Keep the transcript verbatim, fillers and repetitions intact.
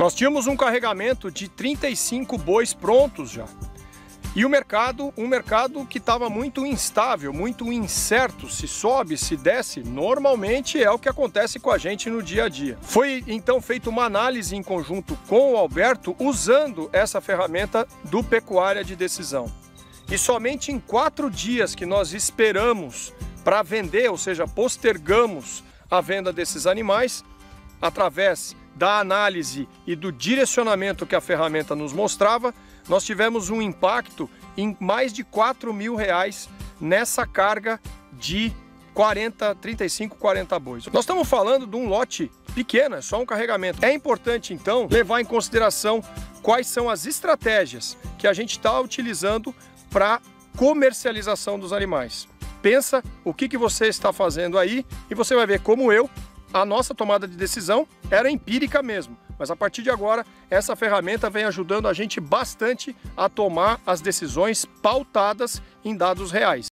Nós tínhamos um carregamento de trinta e cinco bois prontos já. E o mercado, um mercado que estava muito instável, muito incerto, se sobe, se desce, normalmente é o que acontece com a gente no dia a dia. Foi então feita uma análise em conjunto com o Alberto, usando essa ferramenta do Pecuária de Decisão. E somente em quatro dias que nós esperamos para vender, ou seja, postergamos a venda desses animais, através da análise e do direcionamento que a ferramenta nos mostrava, nós tivemos um impacto em mais de quatro mil reais nessa carga de quarenta, trinta e cinco, quarenta bois. Nós estamos falando de um lote pequeno, é só um carregamento. É importante então levar em consideração quais são as estratégias que a gente está utilizando para comercialização dos animais. Pensa o que, que você está fazendo aí e você vai ver como eu, a nossa tomada de decisão era empírica mesmo. Mas a partir de agora, essa ferramenta vem ajudando a gente bastante a tomar as decisões pautadas em dados reais.